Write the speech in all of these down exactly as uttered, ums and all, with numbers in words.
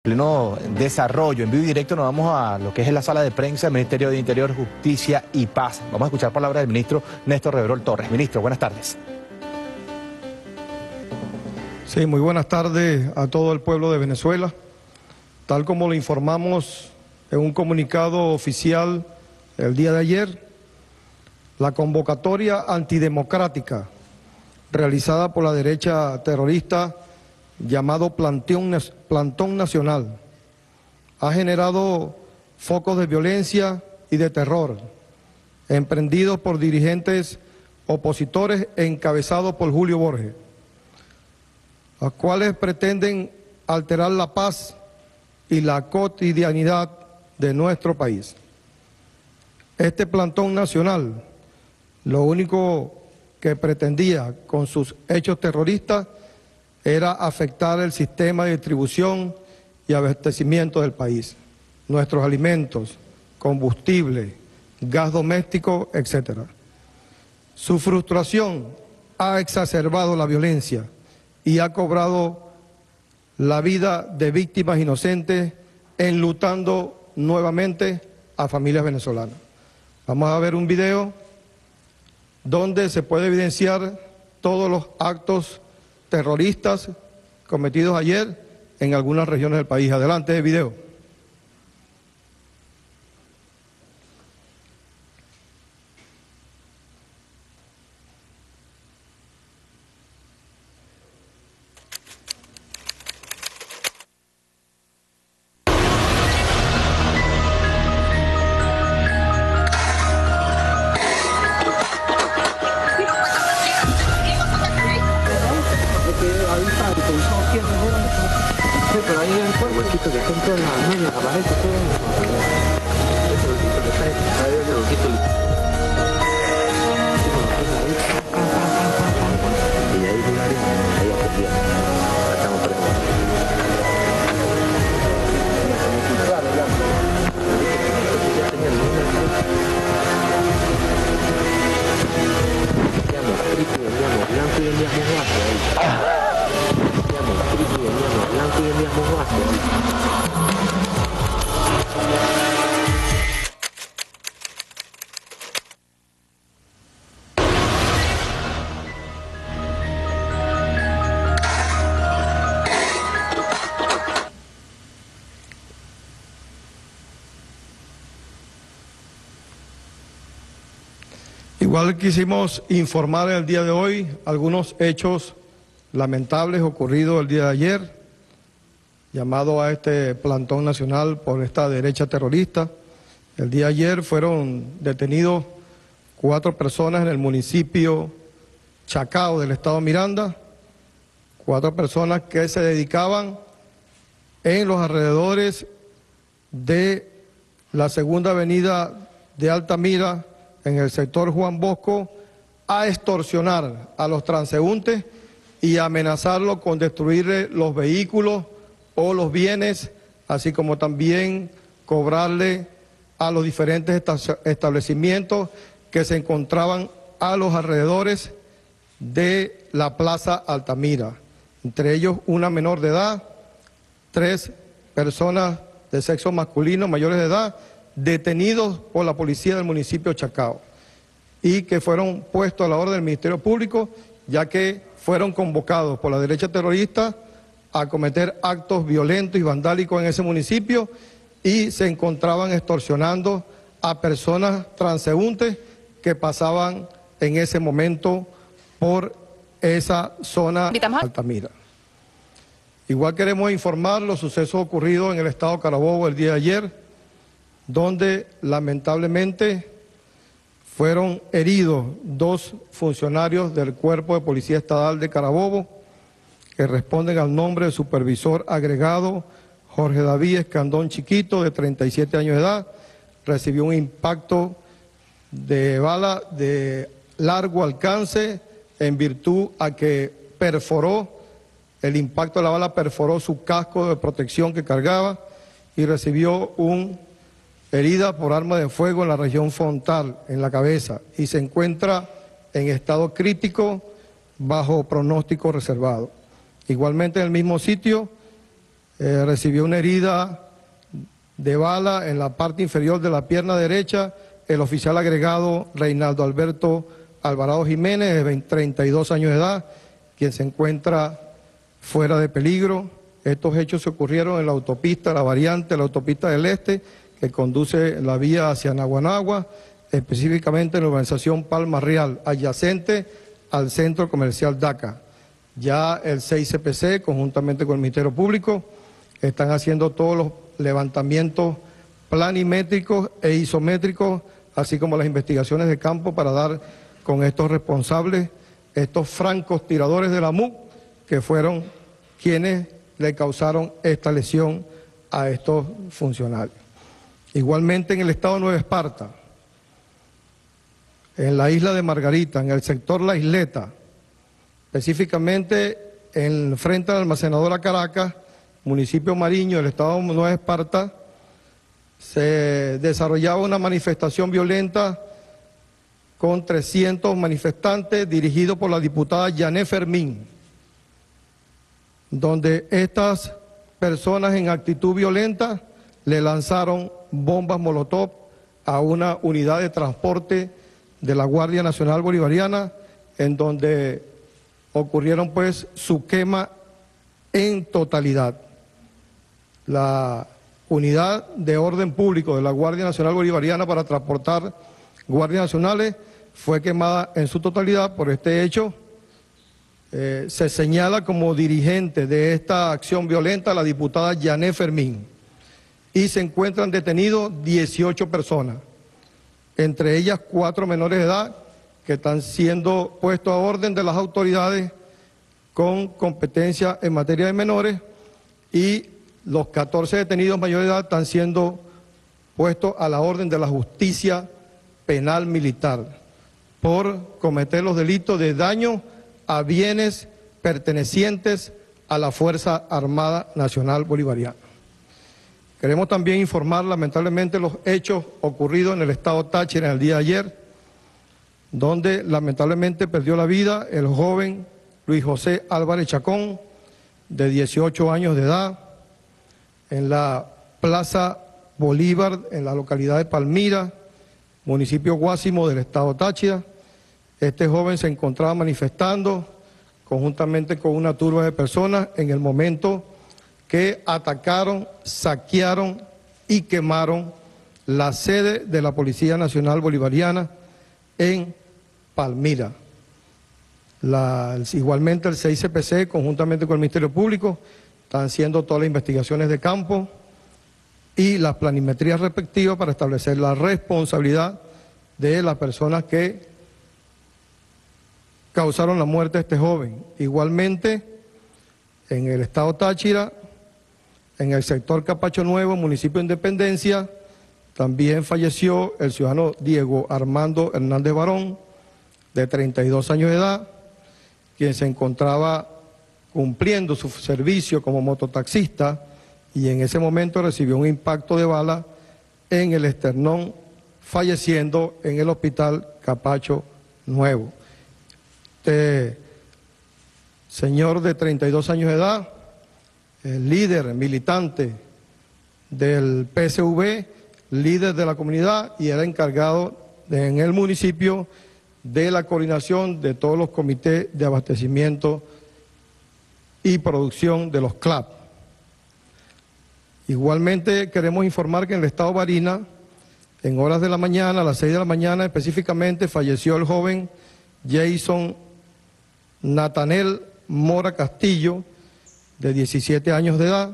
Pleno desarrollo, en vivo y directo nos vamos a lo que es la sala de prensa del Ministerio de Interior, Justicia y Paz. Vamos a escuchar palabras del ministro Néstor Reverol Torres. Ministro, buenas tardes. Sí, muy buenas tardes a todo el pueblo de Venezuela. Tal como lo informamos en un comunicado oficial el día de ayer, la convocatoria antidemocrática realizada por la derecha terrorista llamado Plantón, Plantón Nacional ha generado focos de violencia y de terror emprendidos por dirigentes opositores encabezados por Julio Borges, los cuales pretenden alterar la paz y la cotidianidad de nuestro país. Este plantón nacional lo único que pretendía con sus hechos terroristas era afectar el sistema de distribución y abastecimiento del país, nuestros alimentos, combustible, gas doméstico, etcétera. Su frustración ha exacerbado la violencia y ha cobrado la vida de víctimas inocentes, enlutando nuevamente a familias venezolanas. Vamos a ver un video donde se puede evidenciar todos los actos terroristas cometidos ayer en algunas regiones del país. Adelante el video. Sí, pero ahí en el huequito que está entre la nueva, aparece todo. Ese huequito que está ahí, ese huequito. Y ahí llegaron, ahí aprendí. Ahora estamos presos. Claro, ya. Ya tenía el número. Veníamos triple, veníamos blanco y veníamos bajo ahí. Blanco y enviamos bajo. Igual quisimos informar el día de hoy algunos hechos lamentables ocurridos el día de ayer, llamado a este plantón nacional por esta derecha terrorista. El día de ayer fueron detenidos cuatro personas en el municipio Chacao del estado Miranda, cuatro personas que se dedicaban en los alrededores de la segunda avenida de Altamira, en el sector Juan Bosco, a extorsionar a los transeúntes y amenazarlos con destruirle los vehículos o los bienes, así como también cobrarle a los diferentes establecimientos que se encontraban a los alrededores de la Plaza Altamira, entre ellos una menor de edad, tres personas de sexo masculino mayores de edad, detenidos por la policía del municipio Chacao y que fueron puestos a la orden del Ministerio Público, ya que fueron convocados por la derecha terrorista a cometer actos violentos y vandálicos en ese municipio y se encontraban extorsionando a personas transeúntes que pasaban en ese momento por esa zona Altamira. Igual queremos informar los sucesos ocurridos en el estado Carabobo el día de ayer, donde lamentablemente fueron heridos dos funcionarios del Cuerpo de Policía Estatal de Carabobo, que responden al nombre del supervisor agregado Jorge David Escandón Chiquito, de treinta y siete años de edad. Recibió un impacto de bala de largo alcance en virtud a que perforó, el impacto de la bala perforó su casco de protección que cargaba y recibió una herida por arma de fuego en la región frontal, en la cabeza, y se encuentra en estado crítico bajo pronóstico reservado. Igualmente en el mismo sitio eh, recibió una herida de bala en la parte inferior de la pierna derecha el oficial agregado Reinaldo Alberto Alvarado Jiménez, de treinta y dos años de edad, quien se encuentra fuera de peligro. Estos hechos se ocurrieron en la autopista, la variante, la autopista del Este, que conduce la vía hacia Naguanagua, específicamente en la urbanización Palma Real, adyacente al centro comercial DACA. Ya el seis C P C, conjuntamente con el Ministerio Público, están haciendo todos los levantamientos planimétricos e isométricos, así como las investigaciones de campo para dar con estos responsables, estos francos tiradores de la M U C, que fueron quienes le causaron esta lesión a estos funcionarios. Igualmente en el estado de Nueva Esparta, en la isla de Margarita, en el sector La Isleta, específicamente en frente a la almacenadora Caracas, municipio Mariño del estado de Nueva Esparta, se desarrollaba una manifestación violenta con trescientos manifestantes dirigido por la diputada Yané Fermín, donde estas personas en actitud violenta le lanzaron bombas molotov a una unidad de transporte de la Guardia Nacional Bolivariana, en donde ocurrieron pues su quema en totalidad. La unidad de orden público de la Guardia Nacional Bolivariana para transportar guardias nacionales fue quemada en su totalidad. Por este hecho eh, se señala como dirigente de esta acción violenta a la diputada Yané Fermín, y se encuentran detenidos dieciocho personas, entre ellas cuatro menores de edad que están siendo puestos a orden de las autoridades con competencia en materia de menores, y los catorce detenidos mayores de edad están siendo puestos a la orden de la justicia penal militar por cometer los delitos de daño a bienes pertenecientes a la Fuerza Armada Nacional Bolivariana. Queremos también informar lamentablemente los hechos ocurridos en el estado Táchira en el día de ayer, donde lamentablemente perdió la vida el joven Luis José Álvarez Chacón, de dieciocho años de edad, en la Plaza Bolívar, en la localidad de Palmira, municipio Guásimo del estado Táchira. Este joven se encontraba manifestando conjuntamente con una turba de personas en el momento que atacaron, saquearon y quemaron la sede de la Policía Nacional Bolivariana en Palmira. La, igualmente el seis C P C, conjuntamente con el Ministerio Público, están haciendo todas las investigaciones de campo y las planimetrías respectivas para establecer la responsabilidad de las personas que causaron la muerte de este joven. Igualmente, en el estado Táchira, en el sector Capacho Nuevo, municipio de Independencia, también falleció el ciudadano Diego Armando Hernández Barón, de treinta y dos años de edad, quien se encontraba cumpliendo su servicio como mototaxista y en ese momento recibió un impacto de bala en el esternón, falleciendo en el hospital Capacho Nuevo. Este señor de treinta y dos años de edad, el líder militante del P S V, líder de la comunidad, y era encargado de, en el municipio de la coordinación de todos los comités de abastecimiento y producción de los C L A P. Igualmente queremos informar que en el estado Barinas, en horas de la mañana, a las seis de la mañana específicamente, falleció el joven Jason Natanel Mora Castillo, de diecisiete años de edad,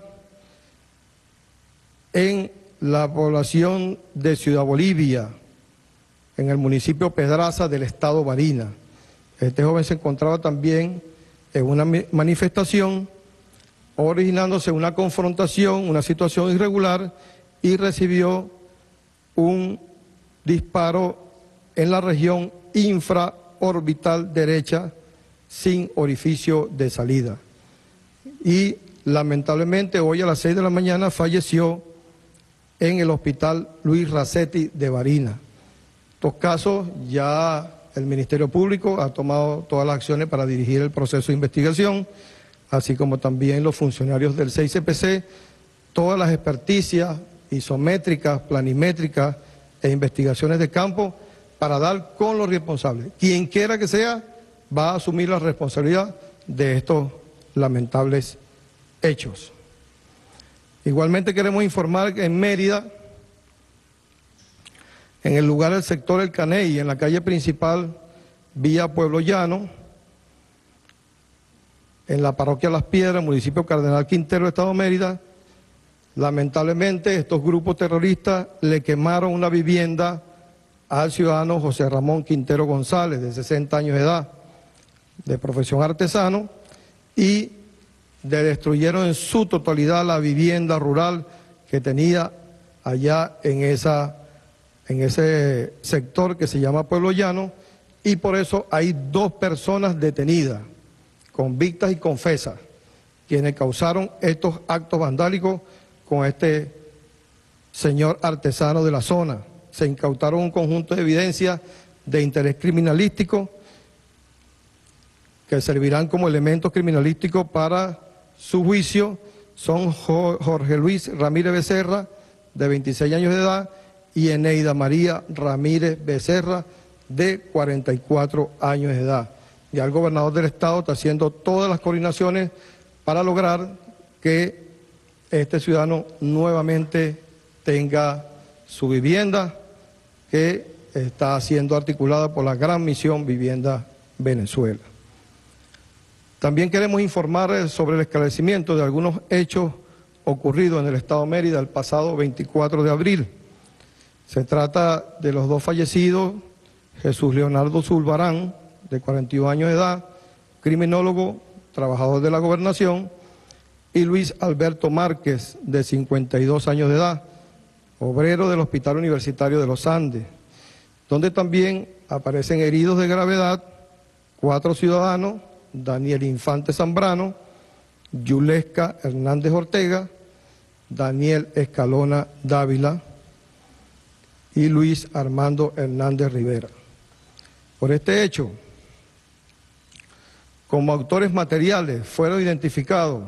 en la población de Ciudad Bolivia, en el municipio Pedraza del estado Barinas. Este joven se encontraba también en una manifestación, originándose una confrontación, una situación irregular, y recibió un disparo en la región infraorbital derecha sin orificio de salida. Y lamentablemente hoy a las seis de la mañana falleció en el hospital Luis Racetti de Barinas. Estos casos ya el Ministerio Público ha tomado todas las acciones para dirigir el proceso de investigación. así como también los funcionarios del seis C P C, todas las experticias isométricas, planimétricas e investigaciones de campo para dar con los responsables. Quien quiera que sea, va a asumir la responsabilidad de estos lamentables hechos. Igualmente queremos informar que en Mérida, en el lugar del sector El Caney, en la calle principal, vía Pueblo Llano, en la parroquia Las Piedras, municipio Cardenal Quintero, Estado de Mérida, lamentablemente estos grupos terroristas le quemaron una vivienda al ciudadano José Ramón Quintero González, de sesenta años de edad, de profesión artesano, y le destruyeron en su totalidad la vivienda rural que tenía allá en, esa, en ese sector que se llama Pueblo Llano, y por eso hay dos personas detenidas, convictas y confesas, quienes causaron estos actos vandálicos con este señor artesano de la zona. Se incautaron un conjunto de evidencias de interés criminalístico que servirán como elementos criminalísticos para su juicio. Son Jorge Luis Ramírez Becerra, de veintiséis años de edad, y Eneida María Ramírez Becerra, de cuarenta y cuatro años de edad. Ya el gobernador del estado está haciendo todas las coordinaciones para lograr que este ciudadano nuevamente tenga su vivienda, que está siendo articulada por la Gran Misión Vivienda Venezuela. También queremos informar sobre el esclarecimiento de algunos hechos ocurridos en el estado de Mérida el pasado veinticuatro de abril. Se trata de los dos fallecidos, Jesús Leonardo Zulbarán, de cuarenta y un años de edad, criminólogo, trabajador de la gobernación, y Luis Alberto Márquez, de cincuenta y dos años de edad, obrero del Hospital Universitario de los Andes, donde también aparecen heridos de gravedad cuatro ciudadanos: Daniel Infante Zambrano, Yulesca Hernández Ortega, Daniel Escalona Dávila y Luis Armando Hernández Rivera. Por este hecho, como autores materiales fueron identificados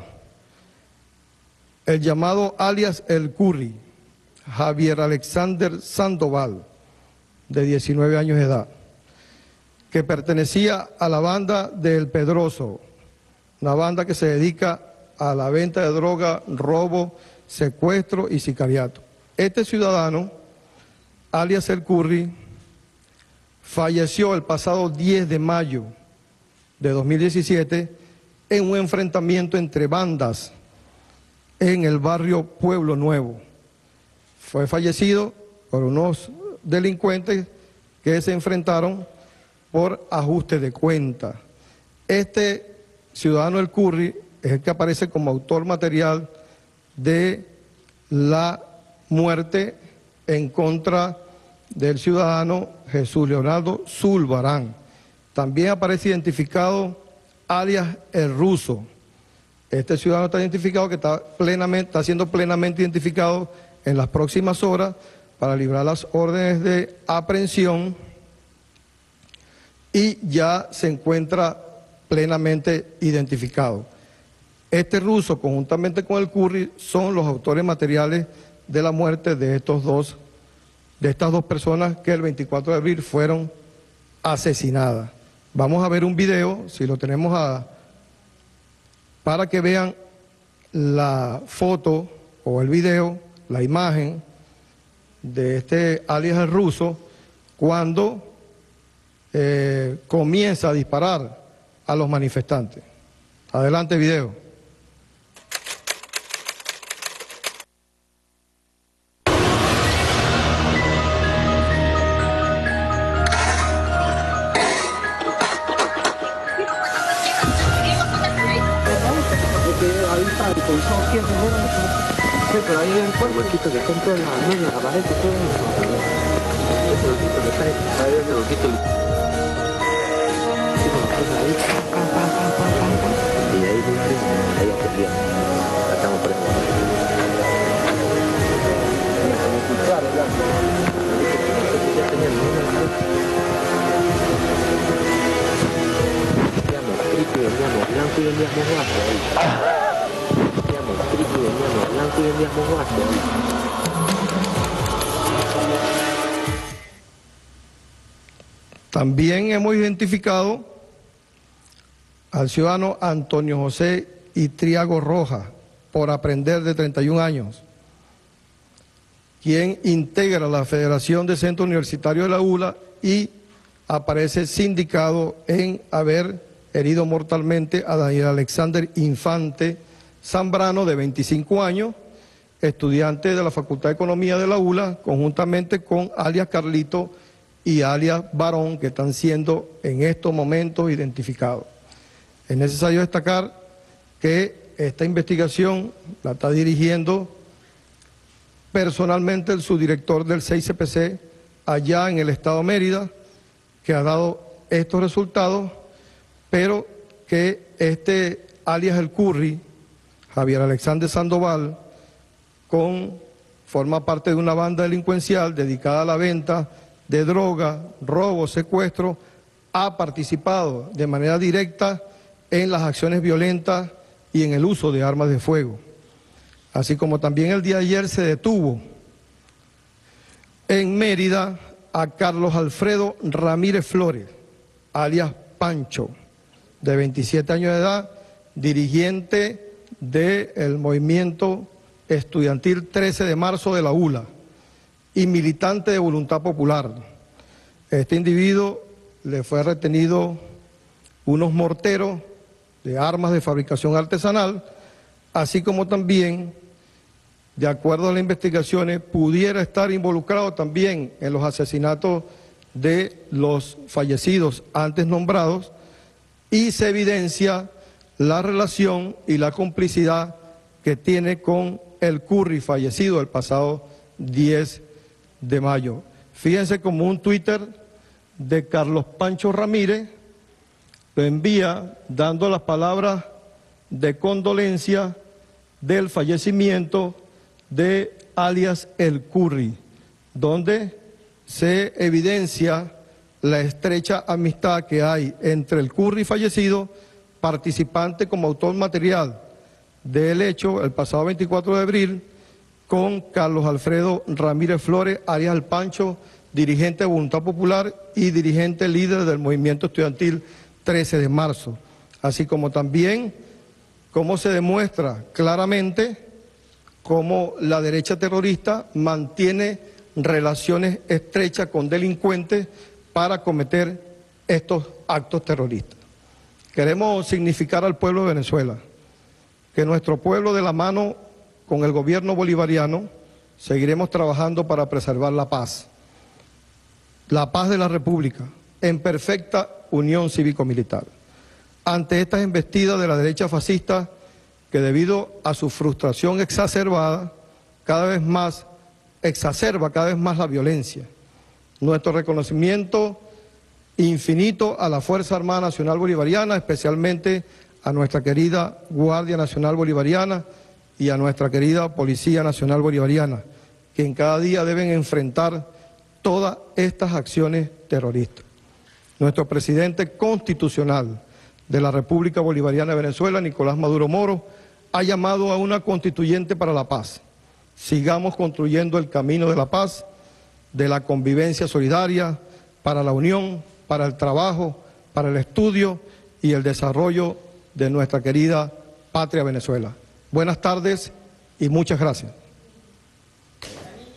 el llamado alias El Curry, Javier Alexander Sandoval, de diecinueve años de edad, que pertenecía a la banda del Pedroso, una banda que se dedica a la venta de droga, robo, secuestro y sicariato. Este ciudadano, alias El Curry, falleció el pasado diez de mayo de dos mil diecisiete en un enfrentamiento entre bandas en el barrio Pueblo Nuevo. Fue fallecido por unos delincuentes que se enfrentaron por ajuste de cuenta. Este ciudadano El Curry es el que aparece como autor material de la muerte en contra del ciudadano Jesús Leonardo Zulbarán. También aparece identificado alias El Ruso. Este ciudadano está identificado, que está, plenamente, está siendo plenamente identificado en las próximas horas para librar las órdenes de aprehensión, y ya se encuentra plenamente identificado. Este ruso, conjuntamente con El Curry, son los autores materiales de la muerte de estos dos, de estas dos personas que el veinticuatro de abril fueron asesinadas. Vamos a ver un video, si lo tenemos a, para que vean la foto o el video, la imagen de este alias El Ruso, cuando eh, comienza a disparar a los manifestantes. Adelante, video. Sí, pero ahí hay un huequito que está en toda la, no, en la pared, todo ese huequito que está ahí, ahí ese huequito. Sí, como que ahí, pam, pam, pam, pam, pam, pam, y ahí lugares, ahí atendían, la estamos presos. Como ocultar, ¿verdad? Ya tenían una veníamos triple, veníamos blanco, blanco y vendíamos guaso. Vendíamos trigo y vendíamos blanco y vendíamos guaso. También hemos identificado al ciudadano Antonio José Itriago Rojas, por aprender, de treinta y un años, quien integra la Federación de Centros Universitarios de la U L A y aparece sindicado en haber herido mortalmente a Daniel Alexander Infante Zambrano, de veinticinco años, estudiante de la Facultad de Economía de la U L A, conjuntamente con alias Carlito y alias Barón, que están siendo en estos momentos identificados. Es necesario destacar que esta investigación la está dirigiendo personalmente el subdirector del seis C P C allá en el estado de Mérida, que ha dado estos resultados, pero que este alias El Curry, Javier Alexander Sandoval, con, forma parte de una banda delincuencial dedicada a la venta de droga, robo, secuestro, ha participado de manera directa en las acciones violentas y en el uso de armas de fuego. Así como también el día de ayer se detuvo en Mérida a Carlos Alfredo Ramírez Flores, alias Pancho, de veintisiete años de edad, dirigente del movimiento estudiantil trece de marzo de la U L A y militante de Voluntad Popular. Este individuo le fue retenido unos morteros de armas de fabricación artesanal, así como también, de acuerdo a las investigaciones, pudiera estar involucrado también en los asesinatos de los fallecidos antes nombrados, y se evidencia la relación y la complicidad que tiene con el Curry fallecido el pasado diez de mayo. Fíjense como un Twitter de Carlos Pancho Ramírez lo envía dando las palabras de condolencia del fallecimiento de alias El Curry, donde se evidencia la estrecha amistad que hay entre el Curry fallecido, participante como autor material del hecho el pasado veinticuatro de abril, con Carlos Alfredo Ramírez Flores, alias El Pancho, dirigente de Voluntad Popular y dirigente líder del movimiento estudiantil trece de marzo, así como también cómo se demuestra claramente cómo la derecha terrorista mantiene relaciones estrechas con delincuentes para cometer estos actos terroristas. Queremos significar al pueblo de Venezuela que nuestro pueblo, de la mano con el gobierno bolivariano, seguiremos trabajando para preservar la paz, la paz de la República, en perfecta unión cívico-militar. Ante estas embestidas de la derecha fascista, que debido a su frustración exacerbada, cada vez más, exacerba cada vez más la violencia, nuestro reconocimiento infinito a la Fuerza Armada Nacional Bolivariana, especialmente a nuestra querida Guardia Nacional Bolivariana y a nuestra querida Policía Nacional Bolivariana, que en cada día deben enfrentar todas estas acciones terroristas. Nuestro presidente constitucional de la República Bolivariana de Venezuela, Nicolás Maduro Moro, ha llamado a una constituyente para la paz. Sigamos construyendo el camino de la paz, de la convivencia solidaria, para la unión, para el trabajo, para el estudio y el desarrollo de nuestra querida patria Venezuela. Buenas tardes y muchas gracias.